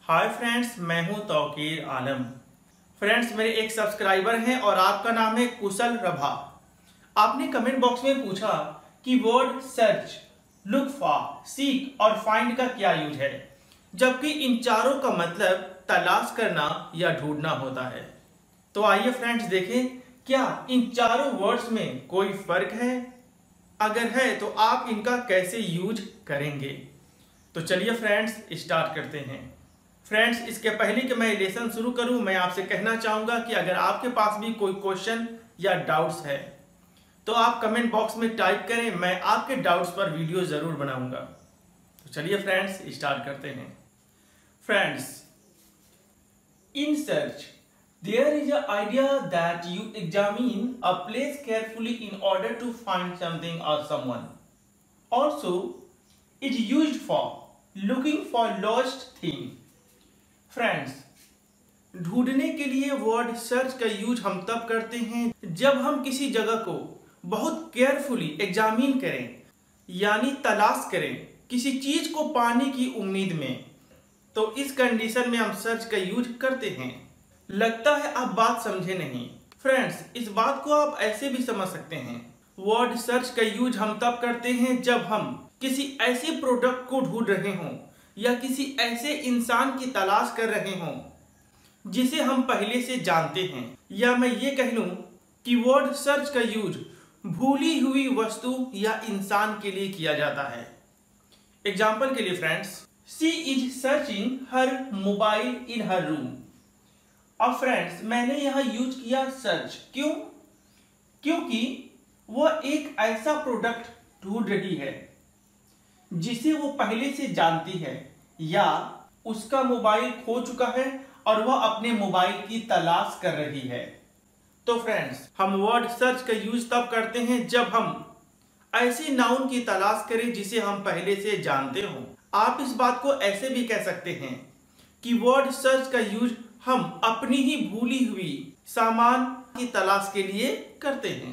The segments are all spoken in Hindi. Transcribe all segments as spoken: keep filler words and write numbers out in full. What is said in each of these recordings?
हाय फ्रेंड्स, मैं हूं तौकीर आलम। फ्रेंड्स, मेरे एक सब्सक्राइबर हैं और आपका नाम है कुशल रभा। आपने कमेंट बॉक्स में पूछा कि word search, look for, seek और फाइंड का क्या यूज है, जबकि इन चारों का मतलब तलाश करना या ढूंढना होता है। तो आइए फ्रेंड्स देखें, क्या इन चारों वर्ड्स में कोई फर्क है? अगर है तो आप इनका कैसे यूज करेंगे। तो चलिए फ्रेंड्स स्टार्ट करते हैं। फ्रेंड्स, इसके पहले कि मैं लेसन शुरू करूं, मैं आपसे कहना चाहूंगा कि अगर आपके पास भी कोई क्वेश्चन या डाउट्स है तो आप कमेंट बॉक्स में टाइप करें, मैं आपके डाउट्स पर वीडियो जरूर बनाऊंगा। तो चलिए फ्रेंड्स स्टार्ट करते हैं। Friends, in search there is an idea that you examine a place carefully in order to find something or someone. Also, it's used for looking for lost thing. Friends, ढूंढने के लिए वर्ड सर्च का यूज हम तब करते हैं जब हम किसी जगह को बहुत केयरफुली एग्जामिन करें, यानी तलाश करें किसी चीज को पाने की उम्मीद में। तो इस कंडीशन में हम सर्च का यूज करते हैं। लगता है आप बात समझे नहीं। फ्रेंड्स, इस बात को आप ऐसे भी समझ सकते हैं, वर्ड सर्च का यूज हम तब करते हैं जब हम किसी ऐसे प्रोडक्ट को ढूंढ रहे हों या किसी ऐसे इंसान की तलाश कर रहे हों जिसे हम पहले से जानते हैं, या मैं ये कह लूं कि वर्ड सर्च का यूज भूली हुई वस्तु या इंसान के लिए किया जाता है। एग्जाम्पल के लिए friends, she is searching her mobile in her room. अब फ्रेंड्स, मैंने यहाँ यूज किया सर्च, क्यों? क्योंकि वह एक ऐसा प्रोडक्ट ढूंढ रही है जिसे वो पहले से जानती है, या उसका मोबाइल खो चुका है और वह अपने मोबाइल की तलाश कर रही है। तो फ्रेंड्स, हम वर्ड सर्च का यूज तब करते हैं जब हम ऐसे नाउन की तलाश करें जिसे हम पहले से जानते हों। आप इस बात को ऐसे भी कह सकते हैं कि वर्ड सर्च का यूज हम अपनी ही भूली हुई सामान की तलाश के लिए करते हैं।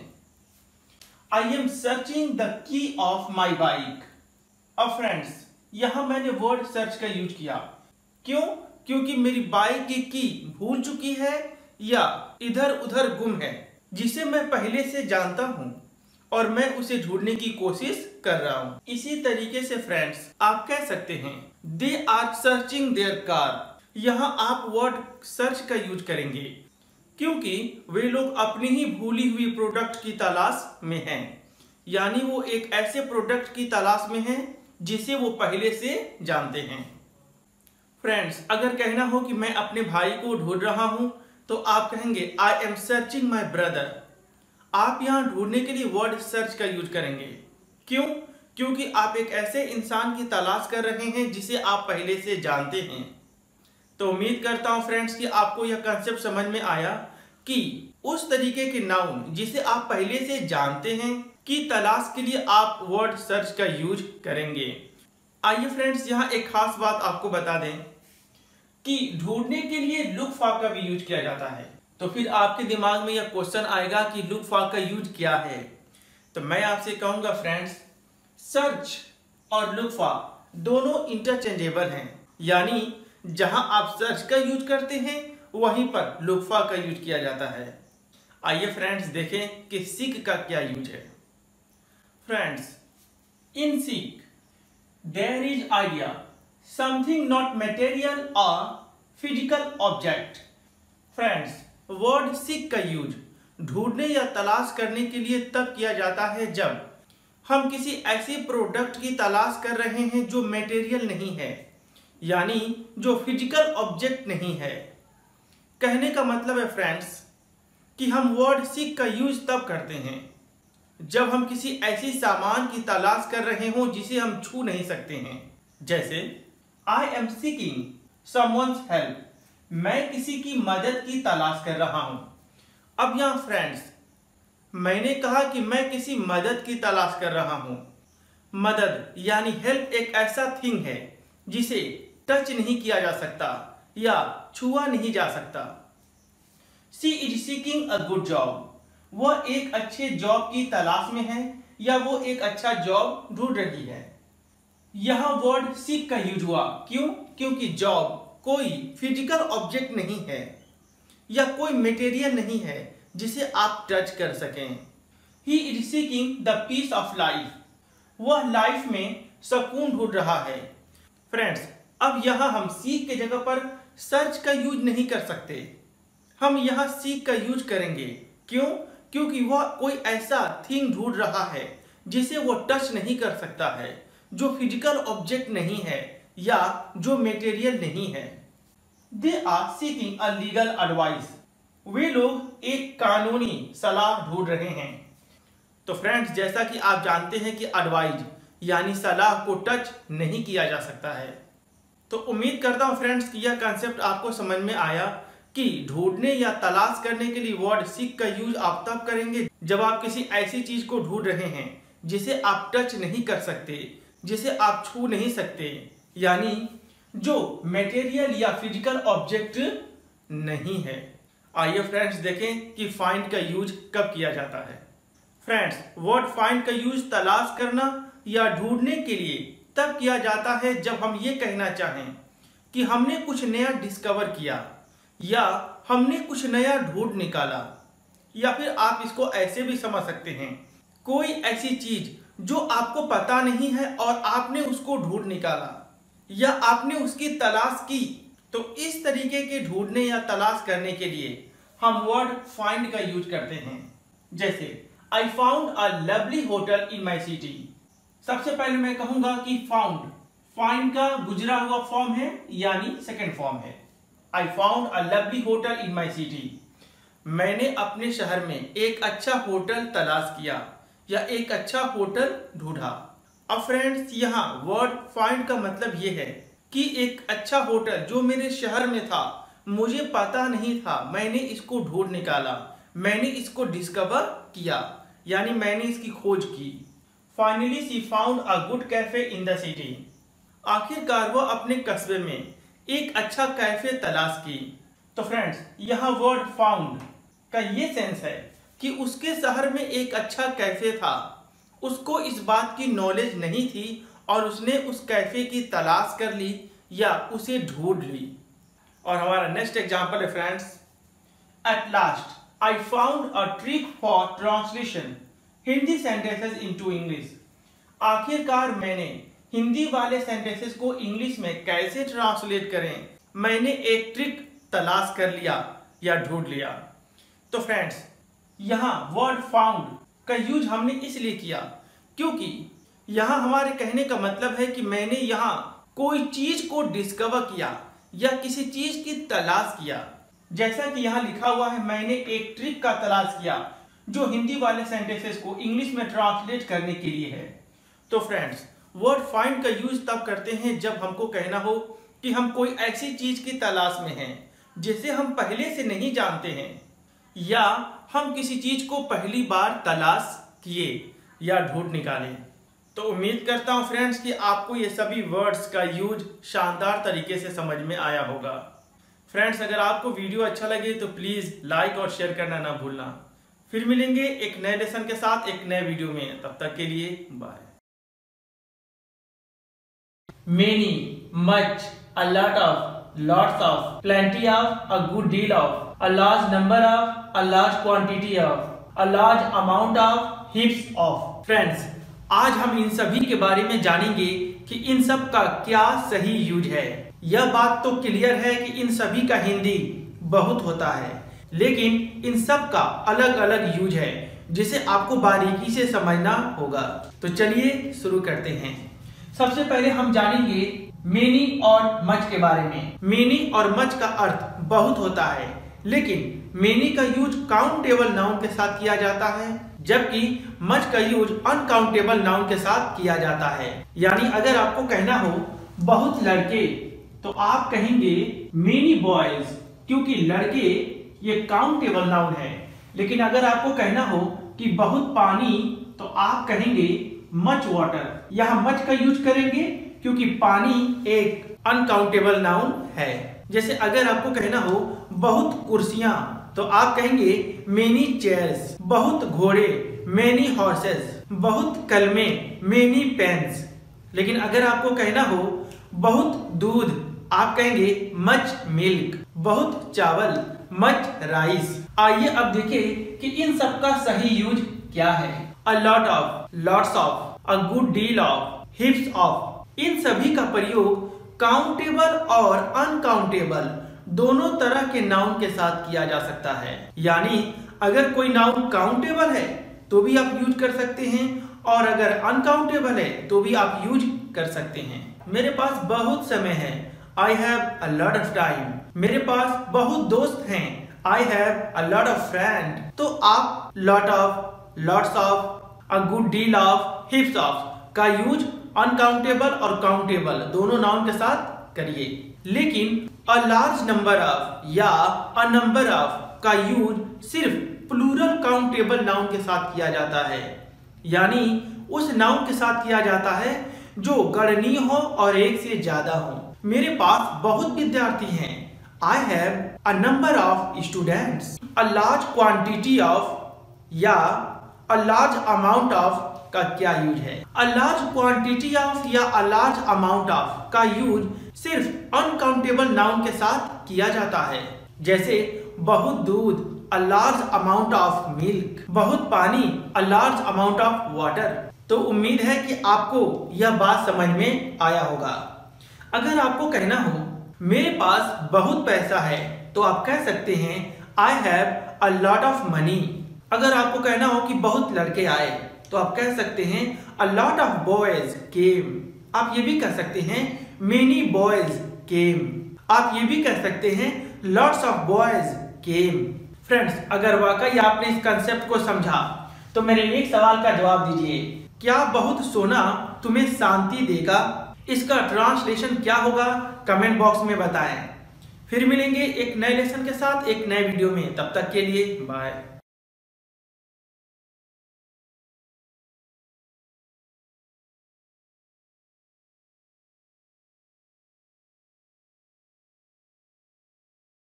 I am searching the key of my bike. अब फ्रेंड्स, यहां मैंने वर्ड सर्च का यूज किया, क्यों? क्योंकि मेरी बाइक की की भूल चुकी है या इधर उधर गुम है, जिसे मैं पहले से जानता हूं और मैं उसे ढूंढने की कोशिश कर रहा हूं। इसी तरीके से फ्रेंड्स, आप कह सकते हैं they are searching their car. यहां आप वर्ड सर्च का यूज करेंगे क्योंकि वे लोग अपनी ही भूली हुई प्रोडक्ट की तलाश में हैं, यानी वो एक ऐसे प्रोडक्ट की तलाश में हैं जिसे वो पहले से जानते हैं। फ्रेंड्स, अगर कहना हो कि मैं अपने भाई को ढूंढ रहा हूं तो आप कहेंगे I am searching my brother. आप यहां ढूंढने के लिए वर्ड सर्च का यूज करेंगे, क्यों? क्योंकि आप एक ऐसे इंसान की तलाश कर रहे हैं जिसे आप पहले से जानते हैं। तो उम्मीद करता हूं फ्रेंड्स कि आपको यह कंसेप्ट समझ में आया कि उस तरीके के नाउन जिसे आप पहले से जानते हैं की तलाश के लिए आप वर्ड सर्च का यूज करेंगे। आइए फ्रेंड्स, यहाँ एक खास बात आपको बता दें कि ढूंढने के लिए लुक फॉर का भी यूज किया जाता है। तो फिर आपके दिमाग में यह क्वेश्चन आएगा कि लुक फॉर का यूज क्या है। तो मैं आपसे कहूंगा फ्रेंड्स, सर्च और लुक फॉर दोनों इंटरचेंजेबल हैं, यानी जहां आप सर्च का यूज करते हैं वहीं पर लुक फॉर का यूज किया जाता है। आइए फ्रेंड्स देखें कि सीक का क्या यूज है। Friends, in seek there is idea something not material और physical object. Friends, word seek का यूज ढूंढने या तलाश करने के लिए तब किया जाता है जब हम किसी ऐसे प्रोडक्ट की तलाश कर रहे हैं जो मटेरियल नहीं है, यानी जो फिजिकल ऑब्जेक्ट नहीं है। कहने का मतलब है फ्रेंड्स कि हम वर्ड सीक का यूज तब करते हैं जब हम किसी ऐसी सामान की तलाश कर रहे हों जिसे हम छू नहीं सकते हैं। जैसे I am seeking someone's help, मैं किसी की मदद की तलाश कर रहा हूं। अब यहां फ्रेंड्स, मैंने कहा कि मैं किसी मदद की तलाश कर रहा हूं। मदद यानी हेल्प एक ऐसा थिंग है जिसे टच नहीं किया जा सकता या छुआ नहीं जा सकता। She is seeking a good job, वह एक अच्छे जॉब की तलाश में है या वो एक अच्छा जॉब ढूंढ रही है। यहां वर्ड सीक का यूज हुआ, क्यों? क्योंकि जॉब कोई फिजिकल ऑब्जेक्ट नहीं है या कोई मटेरियल नहीं है जिसे आप टच कर सकें। He is seeking the peace of life, वह लाइफ में सुकून ढूंढ रहा है। फ्रेंड्स, अब यहाँ हम सीक के जगह पर सर्च का यूज नहीं कर सकते, हम यहाँ सीक का यूज करेंगे। क्यों? क्योंकि वह कोई ऐसा थिंग ढूंढ रहा है जिसे वो टच नहीं कर सकता है, जो फिजिकल ऑब्जेक्ट नहीं है या जो मटेरियल नहीं है। They are seeking a legal advice, वे लोग एक कानूनी सलाह ढूंढ रहे हैं। तो फ्रेंड्स, जैसा कि आप जानते हैं कि एडवाइस यानी सलाह को टच नहीं किया जा सकता है। तो उम्मीद करता हूं फ्रेंड्स कि यह कंसेप्ट आपको समझ में आया कि ढूंढने या तलाश करने के लिए वर्ड सीक का यूज आप तब करेंगे जब आप किसी ऐसी चीज को ढूंढ रहे हैं जिसे आप टच नहीं कर सकते, जिसे आप छू नहीं सकते, यानी जो मटेरियल या फिजिकल ऑब्जेक्ट नहीं है। आइए फ्रेंड्स देखें कि फाइंड का यूज कब किया जाता है। फ्रेंड्स, वर्ड फाइंड का यूज तलाश करना या ढूंढने के लिए तब किया जाता है जब हम ये कहना चाहें कि हमने कुछ नया डिस्कवर किया या हमने कुछ नया ढूंढ निकाला, या फिर आप इसको ऐसे भी समझ सकते हैं, कोई ऐसी चीज जो आपको पता नहीं है और आपने उसको ढूंढ निकाला या आपने उसकी तलाश की। तो इस तरीके के ढूंढने या तलाश करने के लिए हम वर्ड फाइंड का यूज करते हैं। जैसे I found a lovely hotel in my city. सबसे पहले मैं कहूंगा कि फाउंड फाइंड का गुजरा हुआ फॉर्म है यानी सेकेंड फॉर्म है। I found a lovely hotel in my city, मैंने अपने शहर में एक अच्छा होटल तलाश किया या एक अच्छा होटल ढूंढा। अब फ्रेंड्स, यहाँ वर्ड फाइंड का मतलब ये है कि एक अच्छा होटल जो मेरे शहर में था, मुझे पता नहीं था, मैंने इसको ढूंढ निकाला, मैंने इसको डिस्कवर किया, यानी मैंने इसकी खोज की। Finally she found a good cafe in the city, आखिरकार वह अपने कस्बे में एक अच्छा कैफे तलाश की। तो फ्रेंड्स, यहाँ वर्ड फाउंड का ये सेंस है कि उसके शहर में एक अच्छा कैफे था, उसको इस बात की नॉलेज नहीं थी और उसने उस कैफे की तलाश कर ली या उसे ढूंढ ली। और हमारा नेक्स्ट एग्जांपल है friends, at last I found a trick for translation Hindi sentences into English. आखिरकार मैंने हिंदी वाले सेंटेंसेस को इंग्लिश में कैसे ट्रांसलेट करें, मैंने एक ट्रिक तलाश कर लिया या ढूंढ लिया। तो फ्रेंड्स, यहाँ वर्ड फाउंड का यूज हमने इसलिए किया क्योंकि यहाँ हमारे कहने का मतलब है कि मैंने यहाँ कोई चीज को डिस्कवर किया या किसी चीज की तलाश किया। जैसा कि यहाँ लिखा हुआ है, मैंने एक ट्रिक का तलाश किया जो हिंदी वाले सेंटेंसेस को इंग्लिश में ट्रांसलेट करने के लिए है। तो फ्रेंड्स, वर्ड फाइंड का यूज तब करते हैं जब हमको कहना हो कि हम कोई ऐसी चीज की तलाश में हैं जिसे हम पहले से नहीं जानते हैं या हम किसी चीज को पहली बार तलाश किए या ढूंढ निकाले। तो उम्मीद करता हूं फ्रेंड्स कि आपको ये सभी वर्ड्स का यूज शानदार तरीके से समझ में आया होगा। फ्रेंड्स, अगर आपको वीडियो अच्छा लगे तो प्लीज लाइक और शेयर करना ना भूलना। फिर मिलेंगे एक नए लेसन के साथ एक नए वीडियो में, तब तक के लिए bye. Many, much, a lot of, lots of, plenty of, a good deal of, a large number of, a large quantity of, a large amount of, heaps of. Friends, आज हम इन सभी के बारे में जानेंगे कि इन सब का क्या सही यूज है। यह बात तो क्लियर है कि इन सभी का हिंदी बहुत होता है, लेकिन इन सब का अलग अलग यूज है जिसे आपको बारीकी से समझना होगा। तो चलिए शुरू करते हैं। सबसे पहले हम जानेंगे मेनी और मच के बारे में। मेनी और मच का अर्थ बहुत होता है, लेकिन मेनी का यूज काउंटेबल नाउन के साथ किया जाता है, जबकि मच का यूज अनकाउंटेबल नाउन के साथ किया जाता है। यानी अगर आपको कहना हो बहुत लड़के, तो आप कहेंगे मेनी बॉयज, क्योंकि लड़के ये काउंटेबल नाउन है। लेकिन अगर आपको कहना हो कि बहुत पानी, तो आप कहेंगे मच वाटर। यहाँ मच का यूज करेंगे क्योंकि पानी एक अनकाउंटेबल नाउन है। जैसे अगर आपको कहना हो बहुत कुर्सियां, तो आप कहेंगे मेनी चेयर्स, बहुत घोड़े मेनी हॉर्सेस, बहुत कलमे मेनी पेन्स। लेकिन अगर आपको कहना हो बहुत दूध, आप कहेंगे मच मिल्क, बहुत चावल, मच राइस। आइए अब देखें कि इन सब का सही यूज क्या है। A lot of, lots of, a good deal of, heaps of. इन सभी का प्रयोग काउंटेबल और अनकाउंटेबल दोनों तरह के नाउन के साथ किया जा सकता है। यानी अगर कोई नाउन काउंटेबल है तो भी आप यूज कर सकते हैं और अगर अनकाउंटेबल है तो भी आप यूज कर सकते हैं। मेरे पास बहुत समय है, I have a lot of time. मेरे पास बहुत दोस्त हैं, I have a lot of friend. तो आप lot of, lots of, a good deal of, heaps of का यूज अनकाउंटेबल और काउंटेबल दोनों नाउन के साथ करिए। लेकिन अ लार्ज नंबर ऑफ या अ नंबर ऑफ का यूज सिर्फ प्लूरल काउंटेबल नाउन के साथ किया जाता है, यानी उस नाउन के साथ किया जाता है जो गणनीय हो और एक से ज्यादा हो। मेरे पास बहुत विद्यार्थी हैं, I have a number of students. A large quantity of या अ लार्ज अमाउंट ऑफ का क्या यूज है? अ लार्ज क्वांटिटी ऑफ या अ लार्ज अमाउंट ऑफ का यूज सिर्फ अनकाउंटेबल नाउन के साथ किया जाता है, जैसे बहुत दूध, a large amount of milk, बहुत पानी, a large amount of water. तो उम्मीद है कि आपको यह बात समझ में आया होगा। अगर आपको कहना हो मेरे पास बहुत पैसा है तो आप कह सकते हैं I have a lot of money. अगर आपको कहना हो कि बहुत लड़के आए तो आप कह सकते हैं a lot of boys came. आप ये भी कह सकते हैं मेनी बॉयज केम। आप ये भी कह सकते हैं lots of boys came. Friends, अगर वाकई आपने इस कंसेप्ट को समझा तो मेरे एक सवाल का जवाब दीजिए, क्या बहुत सोना तुम्हें शांति देगा? इसका ट्रांसलेशन क्या होगा कमेंट बॉक्स में बताएं। फिर मिलेंगे एक नए लेसन के साथ एक नए वीडियो में, तब तक के लिए बाय।